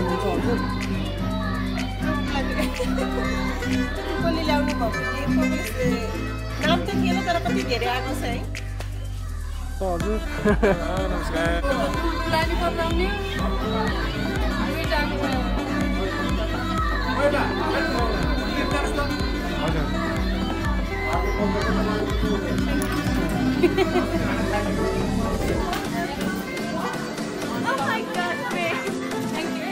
हुन्छ हजुर कसले ल्याउनु भएको नाम त थिएन तर कति धेरै आएको छ है हजुर नमस्कार लाली पकाउने Oh my God, thank you.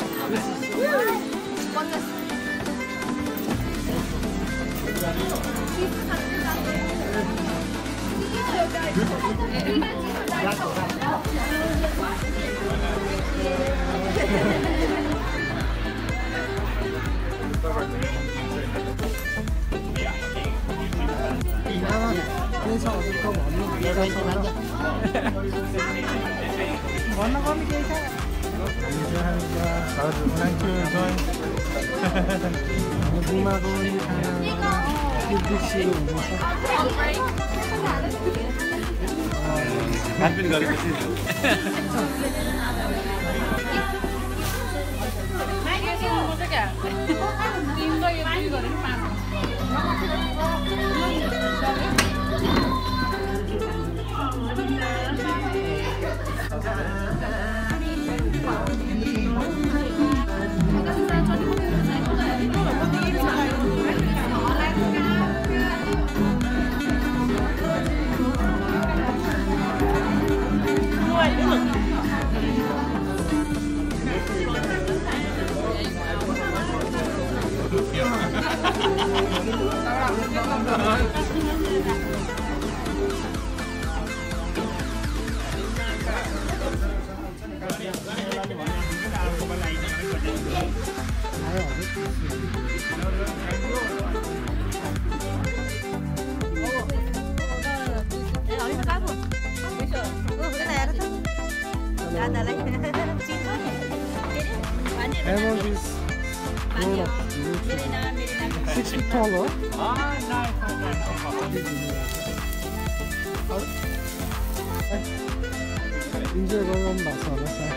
Enjoy going back on the side.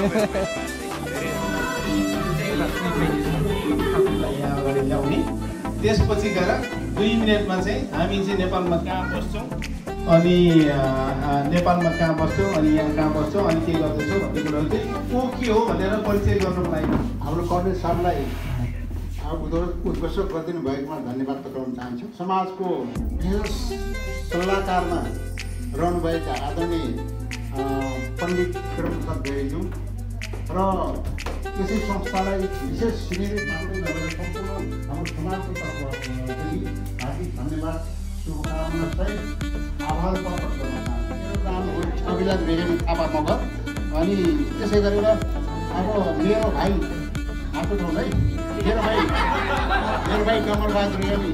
त्यसपछि गएर 2 मिनेटमा चाहिँ हामी चाहिँ नेपालमा कहाँ बस्छौँ अनि नेपालमा कहाँ बस्छौँ अनि यहाँ कहाँ बस्छौँ अनि के गर्दैछौँ भन्ने कुरो चाहिँ को के हो भनेर परिचय गर्नको लागि हाम्रो कलेज सरलाई उत्कृष्ट गरिदिनु भएकोमा धन्यवाद पठाउन चाहन्छु। समाजको विशेष सल्लाहकारमा रहनुभएका आदरणीय पण्डित प्रसाद गैज्यू र यसै संस्थालाई विशेष श्रेणी मात्रै नभएर सम्पूर्ण हाम्रो समाजको तर्फदेखि हार्दिक धन्यवाद शुभकामना सहित आभार प्रकट गर्न चाहन्छु। मेरो नाम हो अभिलाष बेगम थापा मगर अनि त्यसै गरेर अब मेरो भाइ हात उठाउनु है मेरो भाइ कमलबहादुर यामी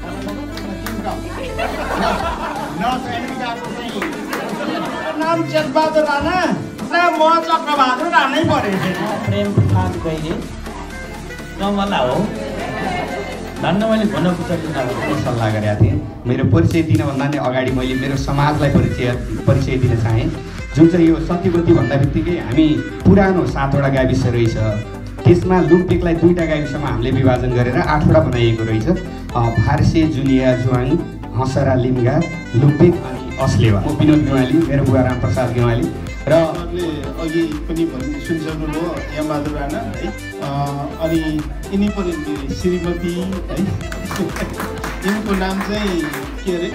नाम चेतबहादुर राणा म चक्रबहादुर राणै परेँ। प्रेम प्रसाद गैरे रमला हो धन्न मैले भन्न पुस्तकले सल्लाह गरेका थिएँ। मेरो परिचय दिनभन्दा नै अगाडि मैले मेरो समाजलाई परिचय दिन चाहेँ, जुन चाहिँ यो सत्यवती भन्दा बित्तिकै हामी पुरानो 7वटा गाविस रहेछ, त्यसमा लुम्पिकलाई 2टा गाविसमा हामीले विभाजन गरेर 8वटा बनाइएको रहेछ। फारसे, जुलिया, जुवाङ, हँसरा, लिम्गा, लुम्पिक अनि अस्लेवा। म विनोद गेवाली, मेरो बुवा रामप्रसाद गेवाली र अघि पनि सुनिसक्नु भयो यमबहादुर राणा है। अनि यिनी पनि श्रीमती है, यिनको नाम चाहिँ के अरे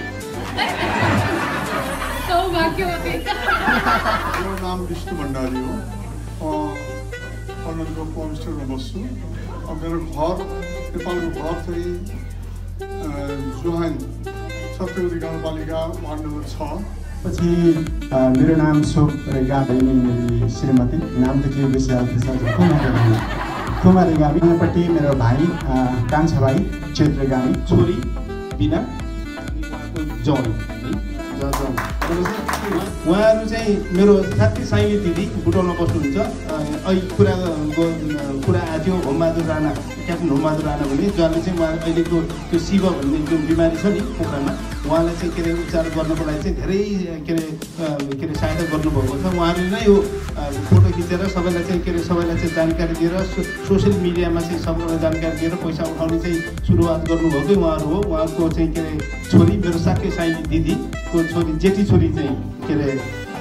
सौभाग्यवती। मेरो नाम विष्णु भण्डारी हो, अर्ननको होमस्टेमा बस्छु। मेरो घर नेपालको घर चाहिँ जुहान सत्यवती गाउँपालिका वार्ड नम्बर 6। पछि मेरो नाम सोप रेगा बहिनी मेरी श्रीमती नाम त के बेसी कुमारी गामी। यहाँपट्टि मेरो भाइ कान्छा भाइ चैत्र गामी, छोरी बिना जौन है। उहाँहरू चाहिँ मेरो साथी साइली दिदी बुटोलमा बस्नुहुन्छ। अहिले कुरा आएको थियो होमबहादुर राणा, क्याप्टेन होमबहादुर राणा भन्ने, जसले चाहिँ उहाँ अहिलेको त्यो शिव भन्ने जुन बिमारी छ नि पोखरामा, उहाँलाई चाहिँ के अरे उपचार गर्नको लागि चाहिँ धेरै के अरे सहायता गर्नुभएको छ। उहाँहरूले नै यो फोटो खिचेर सबैलाई चाहिँ के अरे सबैलाई चाहिँ जानकारी दिएर सोसियल मिडियामा चाहिँ सबैलाई जानकारी दिएर पैसा उठाउने चाहिँ सुरुवात गर्नुभएकै उहाँहरू हो। उहाँको चाहिँ के अरे छोरी मेरो साथी साइली दिदीको छोरी जेठी छोरी चाहिँ के अरे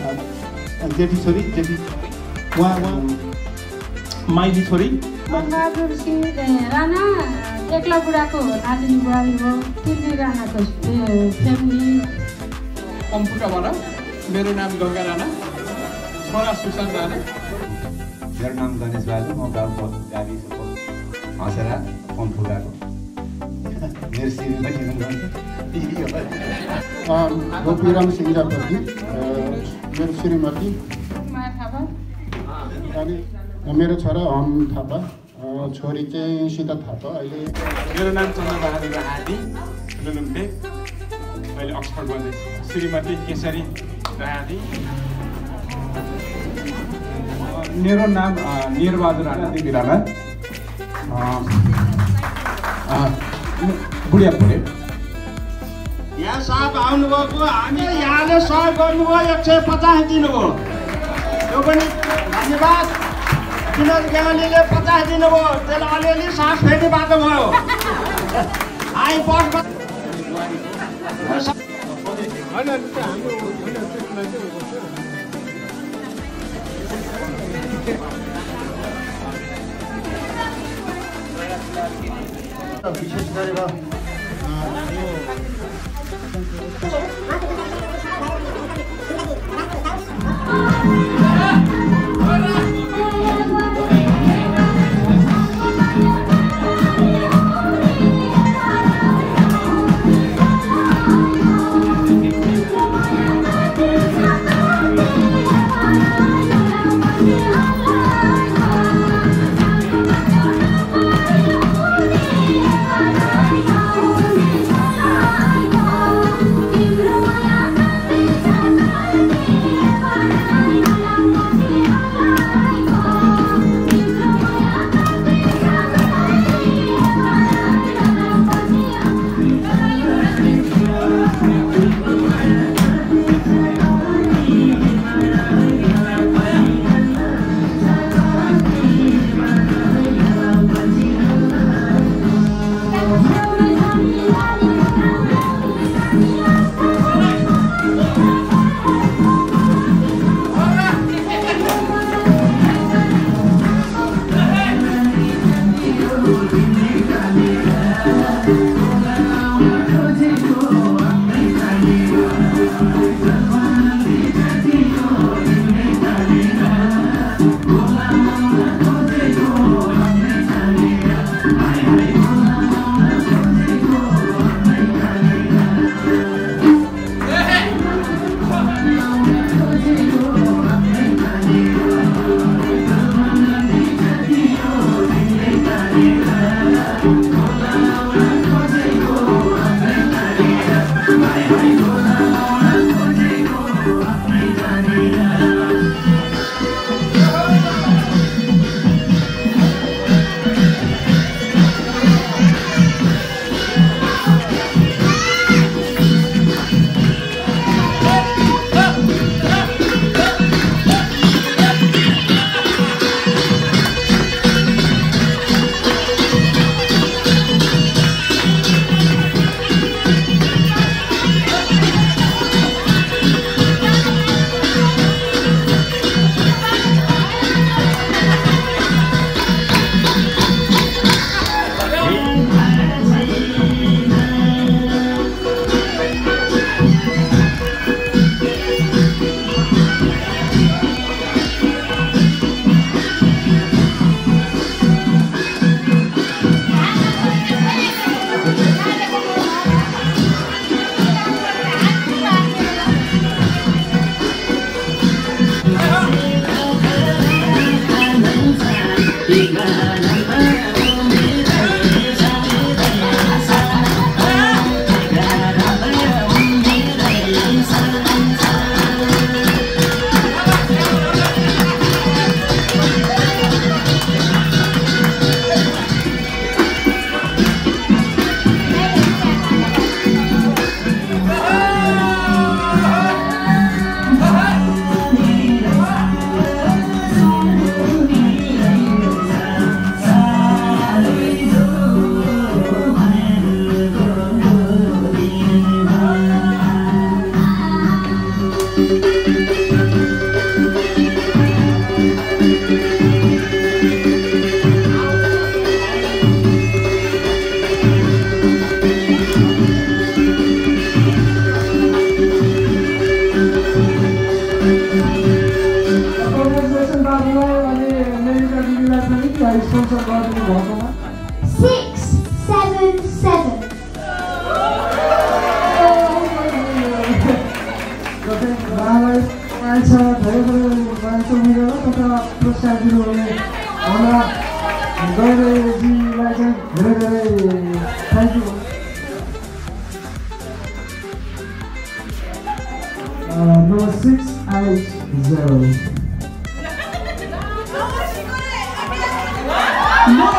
जेठी उहाँ माइली छोरी बहादुर सिंह राणा एक्ला बुढाको नातिनी बुहारी हो। तिर्जी राणाको फ्यामिली कम्पुटाबाट। मेरो नाम गङ्गा राणा, छोरा सुशान्त राणा। मेरो नाम गणेश बहादुर, म गाउँको गाडी हँसेरा कम्पुटाको। मेरो श्रीमती गोपीराम सिंहपति, मेरो श्रीमती अनि मेरो छोरा अम थापा, छोरी चाहिँ सीता थापा। अहिले मेरो नाम चन्द्रबहादुर हादी लुलुम्बे, अहिले अक्सफोर्ड बन्दैछु। श्रीमती केशरी राधी। मेरो नाम निरबहादुर राणा देवी राणा, बुढिया पुरे। यहाँ साहब आउनुभएको, हामी यहाँले सहयोग गर्नुभयो, 150 दिनुभयो, यो पनि धन्यवाद। विनोद ज्ञालीले 50 दिनुभयो, त्यसलाई अलिअलि सास फेरि बाटो भयो। आइ बसमा विशेष गरेर Number 680. No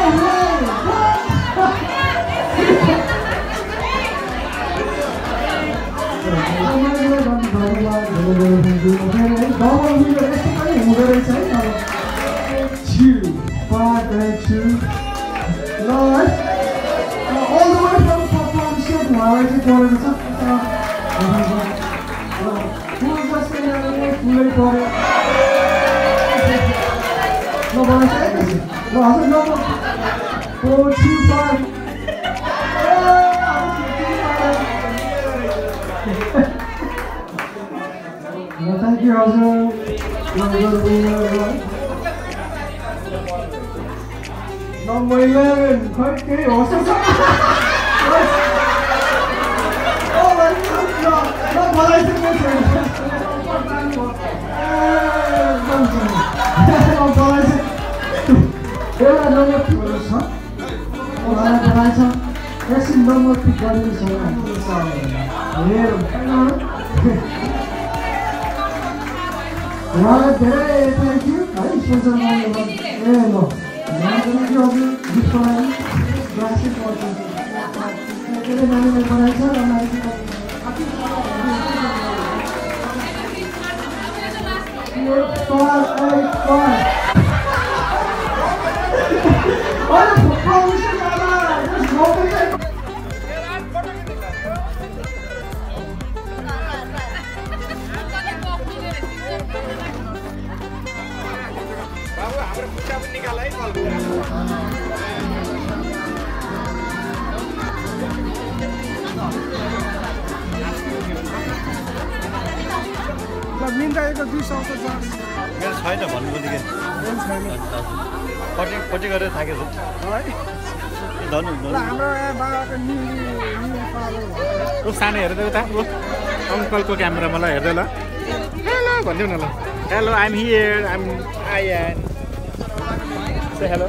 thank you, also. Number 11, okay, awesome. Oh my God, no, what I think thank you. मेरो छैन भन्नु पनि पट्टि गरेर थाकेछु धनु सानो हेर्दै त अङ्कलको क्यामेरा मलाई हेर्दै ल हेलो भनिदिउ न ल hello I'm here I am say hello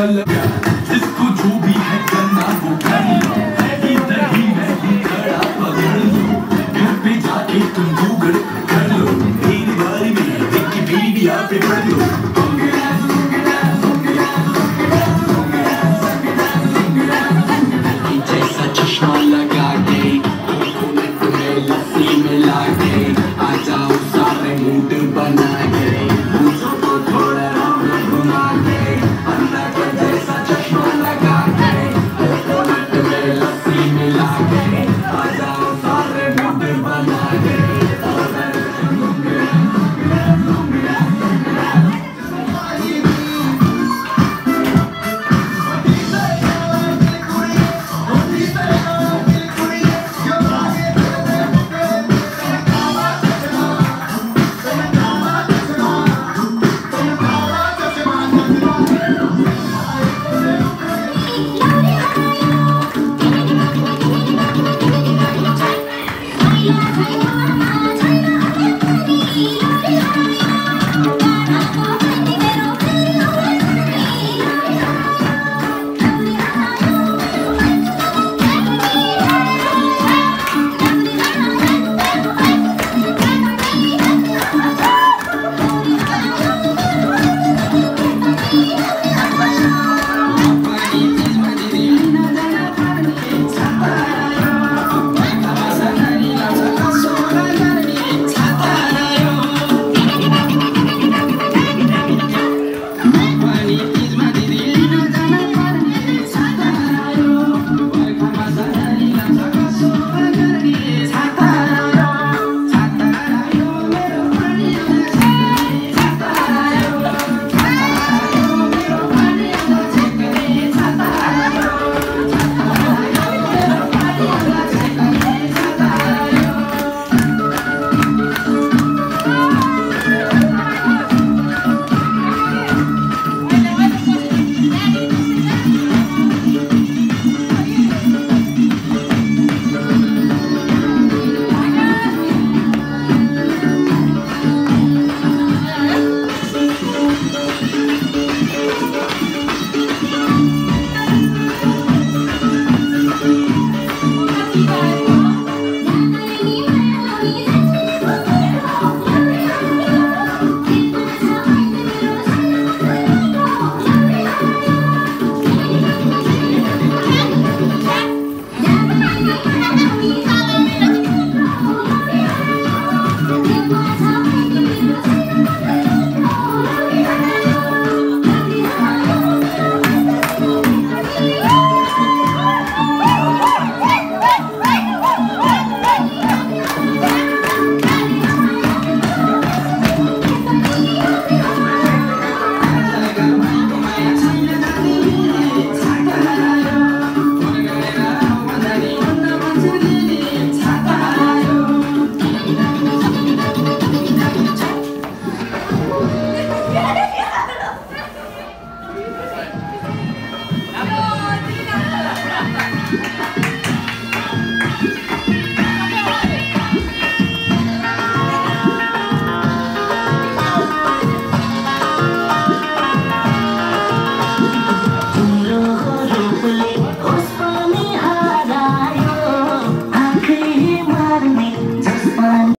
जिसको जो भी है करना वो कर लो, इधर ही मैं ही खड़ा पकड़ लो, घर पे जाके तुम गूगल कर लो, मेरी बारी में एक की बीवी आप पे पढ़ लो।